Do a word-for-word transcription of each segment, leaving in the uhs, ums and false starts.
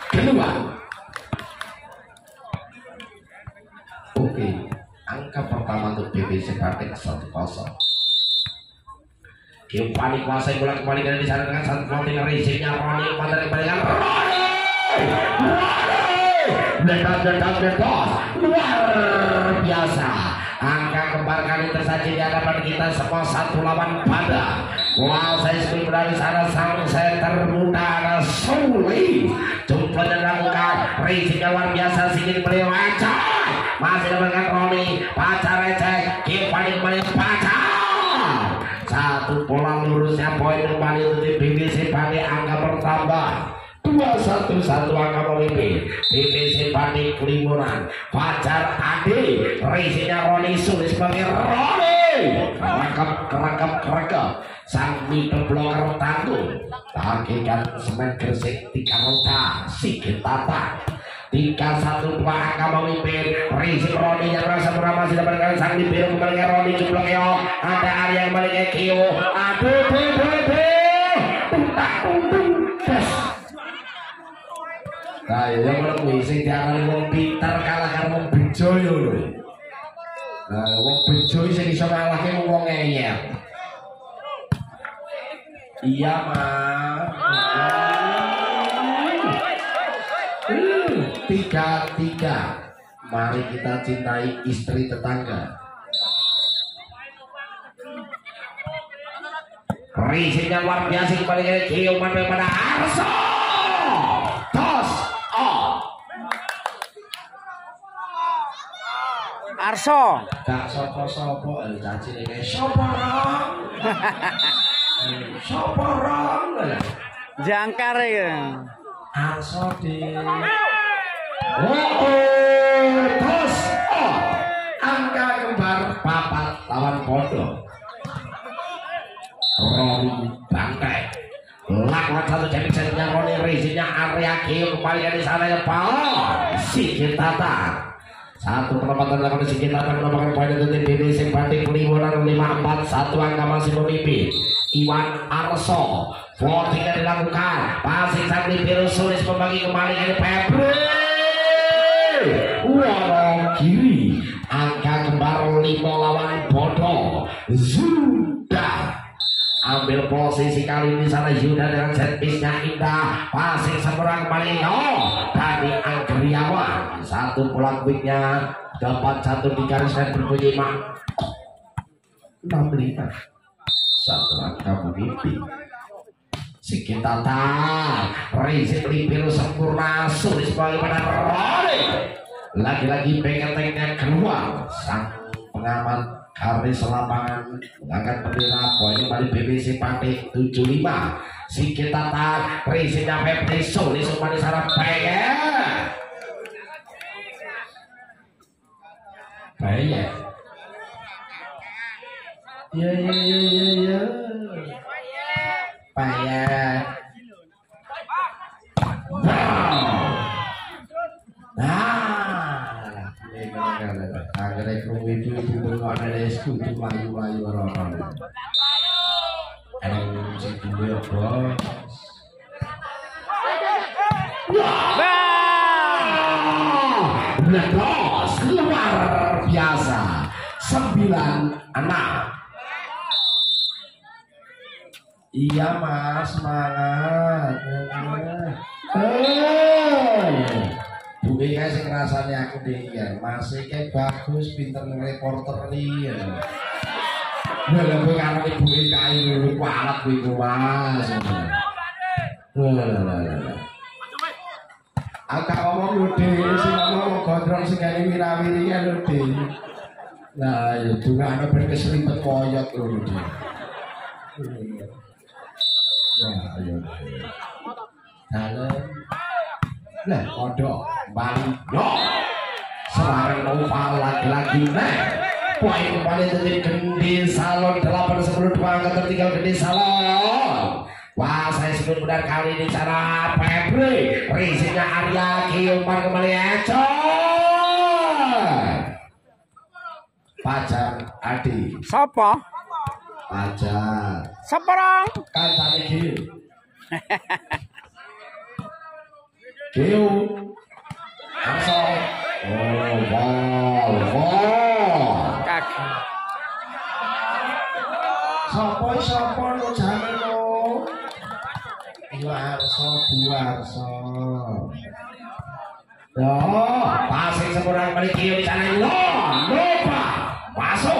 kedua. Oke, angka pertama untuk B B C Batik satu kosong. Kimpani kuasai bola kembali dari sana dengan satu floating racingnya Roni pada kembalikan Roni. Dekat dekat dekat luar biasa. Angka kembar kali tersaji di hadapan kita semua satu lawan pada. Kuasai sebelum dari sana sang center muda ada Suli. Jumlah dan lakukan racingnya luar biasa sedikit melewati. Masih dapatkan Roni pacar receh Kimpani kembali pacar. Satu pola lurusnya poin kembali untuk di B B C Batik angka bertambah dua satu satu angka memimpin B B C Batik Limuran pacar Ade racingnya Roni Sulis sebagai Roni kerakap kerakap kerakap sang middle blocker tangguh hakikat semen Gresik tiga roda Sigit Tata tiga satu dua angka memimpin Rizik Roni yang rasa bernama masih dapatkan sang dibiru kembali ke Roni jumlah keo ada Arya yang balik ke Kio aduh aduh aduh tuntak tuntung des nah yang menurut sing diarani wong pintar kalah karo wong bejo yo lho nah wong bejo sing iso ngalahke wong ngeyel iya mah tiga tiga mari kita cintai istri tetangga racingnya luar biasa kembali ke ciuman daripada Arso tos oh Arso gak sopo-sopo el caci ini soporong soporong jangkar ya Arso di oh, oh, terus oh, angka kembar papat lawan bodoh Roni bangkai lawan satu jepit setnya Roni racingnya Arya Kio kembali dari sana ya Pak Sigit Tata satu penempatan lakukan Sigit Tata menambahkan poin untuk tim B B C Batik Limuran lima empat satu angka masih memimpin Iwan Arso floating yang dilakukan pasing sang biru Sulis membagi kembali dari Febri warung kiri angka kembar lima lawan bodoh Zuda ambil posisi kali ini sana Yuda dengan set piece-nya indah pasing seberang kembali oh dari Anggriawan satu pulang quicknya dapat satu di garis dan berbunyi mak enam lima satu angka memimpin Sigit Tata Rizik Libiru sempurna Sulis bagaimana Roni lagi-lagi pengetengnya keluar sang pengamat garis lapangan mengangkat bendera poin kembali B B C Batik tujuh lima Sigit Tata Riziknya Febri Sulis kembali sana pengen pengen ya ya ya ya ya pengen wow nah akhirnya kru ibu-ibu berkona lesku itu layu-layu orang-orang yang musik dulu ya bos Bos luar biasa sembilan enam iya mas semangat Bu Ika sih ngerasanya aku dia masih kayak bagus pinter nge-reporter nih ya boleh gue karena Bu Ika ini kualat gue mas agak ngomong lu deh sih ngomong gondrong sih kali wirawiri ya lu deh nah itu gak ada berkeselipet koyot lu deh ya ayo dalam nah kodok balik no serangan oval lagi-lagi nah poin kembali dari Gendi Salon delapan sepuluh dua angka tertinggal Gendi Salon wah saya sebut benar kali ini cara Febri Riziknya Arya Kiumpan kembali econ pacar Adi siapa? pacar siapa orang? kan tadi Kiu Keo Arso. Oh, wow, wow. Kaki. Sopo sopo lo jangan lo. Iyo Arso, Bu Arso. Yo, pasing semurang memiliki di sana lo, Nova, masuk.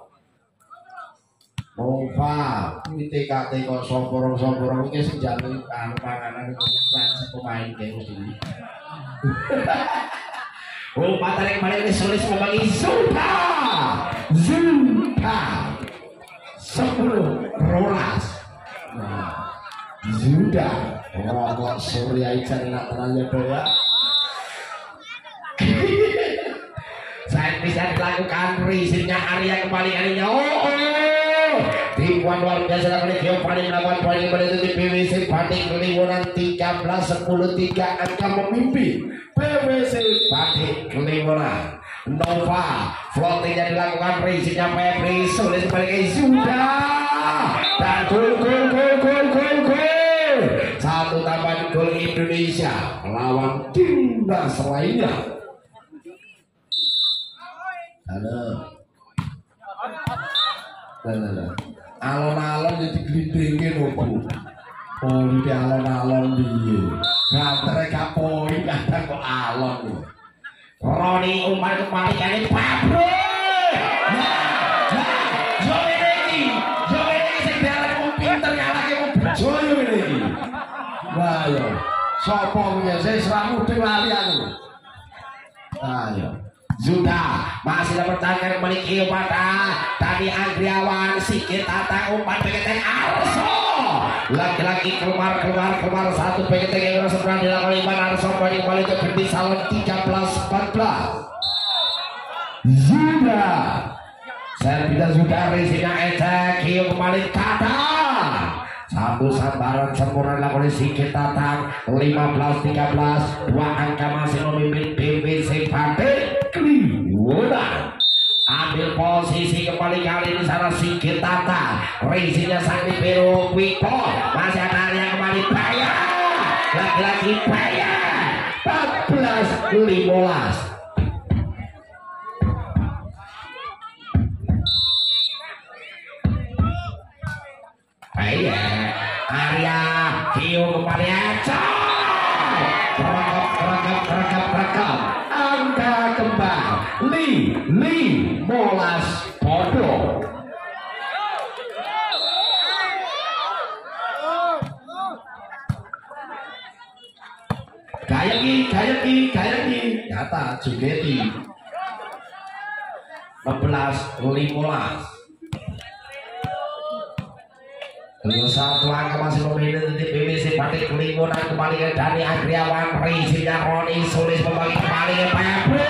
Nova, ini T K T kok soporong-soporong ini senjata panganan itu pemain kayak gini. Oh, mata yang paling disulis membagi Zuta, Zuta, sepuluh rolas. Zuda, rokok Surya Ican nak terlalu doya. Saya bisa dilakukan risetnya Arya kembali kalinya. Oh, oh. Tipuan luar biasa kali Gio paling melakukan paling beritu di P W C Batik Kliworan tiga belas sepuluh tiga angka memimpin P W C Batik Kliworan. Nova floatingnya dilakukan risetnya Febri sudah sebagai sudah dan gol gol gol gol gol gol satu tambahan gol Indonesia melawan timnas lainnya. Halo, halo, alon-alon jadi gelindingin opo. Oh, di alon-alon dia. Ngantere kapoi kadang kok alon. Roni umpan kembali kali Pablo. Nah, nah, Joy lagi, Joy lagi segala mau pinter ngalahke mau Joy lagi. Wah, yo, sopo punya saya seramu diwali aku. Ayo. Sudah masih bertahan kembali Kio pada tadi Agriawan sikit tata umpan P K T Arso lagi-lagi keluar keluar keluar satu P K T yang seberang dilakukan Iman Arso kembali kembali ke Bindi Salon tiga belas empat belas. Sudah Servita sudah risina Ece Kio kembali tata satu sambaran sempurna dilakukan sikit tatang lima belas tiga belas dua angka masih memimpin P W C Batik Kliworan. Ambil posisi kembali kali di sana sikit tata risinya sang Libero Wiko masih ada yang kembali bayar lagi-lagi bayar empat belas lima belas. Iya, Arya Kio kembali aja. Rekap, rekap, rekap, rekap. Angka kembang li li molas podo. Gayaki, gayaki, gayaki. Nyata Jugeti. enam belas lima belas. Dengan satu angka masih memilih di P W C Batik Kliworan kembali ke Dani Agriawan risinya Roni Sulis membagi kembali ke Pebri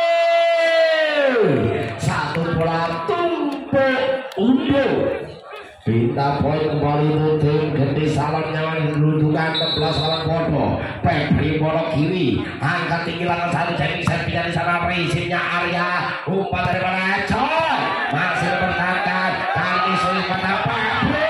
satu bola tumpuk undur Bintang poin kembali tim Gede Salon nyaman kedudukan enam belas lawan Bodo Pebri bola kiri angkat tinggi lawan satu jadi serpinya di sana risinya Arya umpan dari mana Coy masih bertahan kali Sulis pada Pebri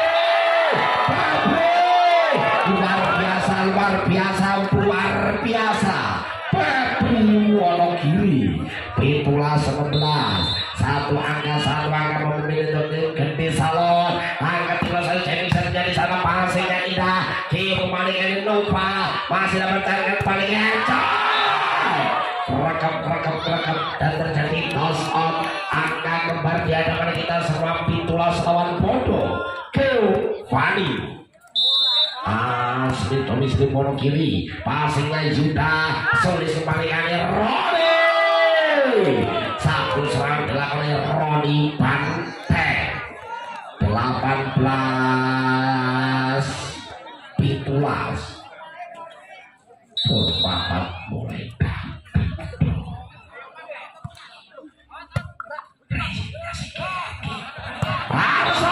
luar biasa luar biasa luar biasa Pebri Wonogiri Pitulah sebelas satu angka satu angka memimpin tim Gede Salon angka tiga satu jadi jadi sana pasingnya indah Kio kembali Nova masih dapat target paling encok rekam rekam rekam dan terjadi toss on angka kembar di hadapan kita semua Pitulah lawan Bodo Kio Fani Asli Tomis di bono kiri passingnya Yuda Solis kembali kali Roni satu serang dilakukan oleh Roni Bante delapan belas Pitulas berpapat mulai Arso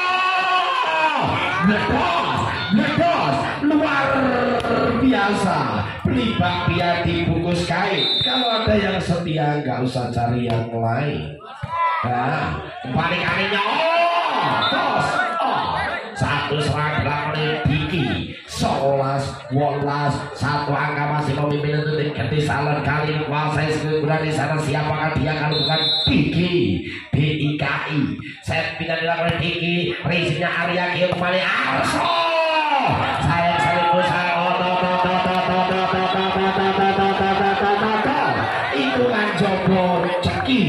Ngedos Ngedos luar biasa beli bakpia dibungkus kain kalau ada yang setia nggak usah cari yang lain. Nah kembali kalinya oh tos oh satu serang dilakukan oleh Diki sebelas, wolas, satu angka masih memimpin untuk tim Kedis Salon kali ini kuasai segera di sana. Siapakah dia kalau bukan Diki D I K I. Set pindah dilakukan Diki, risinya Arya Gio kembali Arso. Sayang sekali saya hitungan Joko Ceki,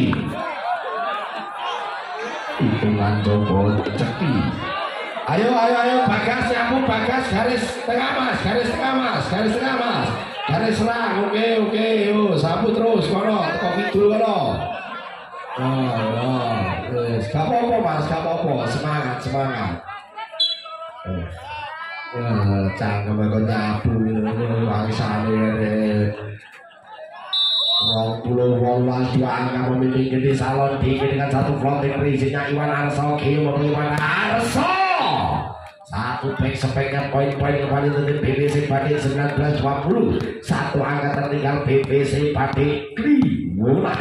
hitungan Joko Ceki. Ayo, ayo, ayo, Bagas nyambung, Bagas garis tengah mas, garis tengah mas, garis tengah mas, garis serang, oke, oke, yuk, sabu terus, kono, kopi dulu kono. Oh, oh, terus, gak apa-apa mas, gak apa-apa, semangat, semangat. Wah, cangkem aku nyabu, bangsa ini. Rong puluh wolas dua angka memimpin Kedis Salon Diki dengan satu floating risinya Iwan Arso Gio memberi Iwan Arso. Satu back speknya poin-poin kembali untuk B B C Badik sembilan belas dua puluh. Satu angka tertinggal B B C Badik Kliwola.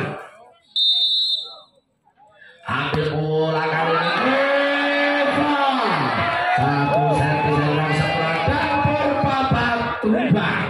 Ambil bola kali ini satu servis yang sebelah dapur babak tumbang.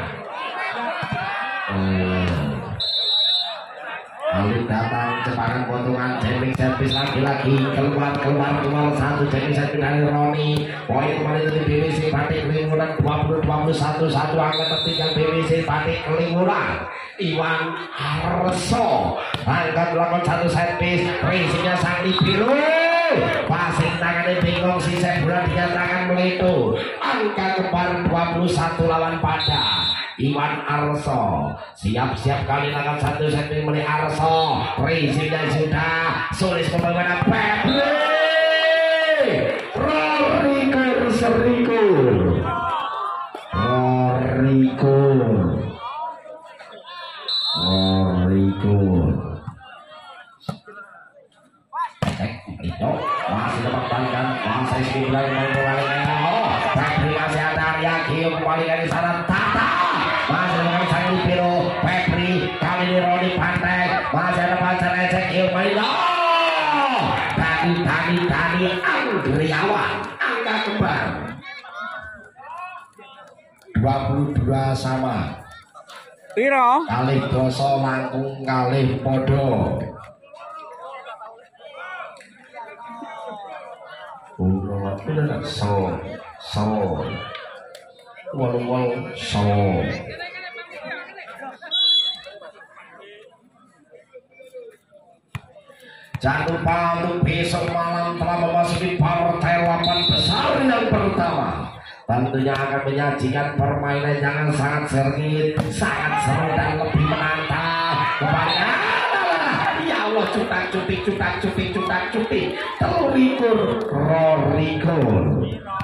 Lalu datang cepakan potongan jamming servis lagi-lagi keluar keluar keluar satu jamming servis dari Roni. Poin kembali dari B B C Batik Kliwola dua puluh dua puluh satu. Satu angka tertinggal B B C Batik Kliwola. Iwan Arso angkat melakukan satu servis, risinya Sakti Biru. Pasing tangannya bingung, sisa bulan dinyatakan meletu. Angka kembar dua puluh satu lawan pada Iwan Arso. Siap-siap kali lakukan satu servis oleh Arso. Risinya sudah sulis pembangunan Febri. Rorikur serikur Rorikur Rorikur itu masih dapat balikan, masih sembilan kembali. Oh, Febri masih ada Arya Gio kembali dari sana. Tata masih dengan Sakti Biru. Febri kali ini Roni Pantek masih ada pacar Ecek Gio kembali. Oh, tadi tadi tadi Anggriawan angka kembar dua puluh dua sama. Piro? Kali doso langkung kali podo. So, so, wal wal so. Jangan lupa untuk besok malam telah memasuki partai delapan besar yang pertama. Tentunya akan menyajikan permainan yang sangat sengit, sangat seru dan lebih menantang. Kepada Allah cutak cutik cutak cutik cutak cutik terurikur rorikur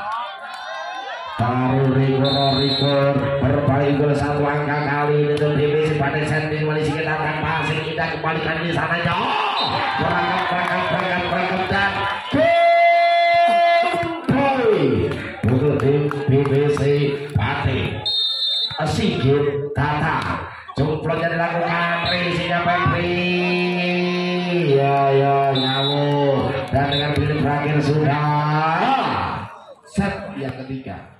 terurikur rorikur berbalik gol satu angka kali ini untuk D B C Badik Sentin Malaysia. Kita akan pasing, kita kembalikan di sana. Oh, berangkat berangkat berangkat berangkat dan boy untuk tim B B C Badik. Sigit Tata jumplotnya dilakukan, risinya Febri. Ya ya nyawu dan dengan pilih berakhir sudah set yang ketiga.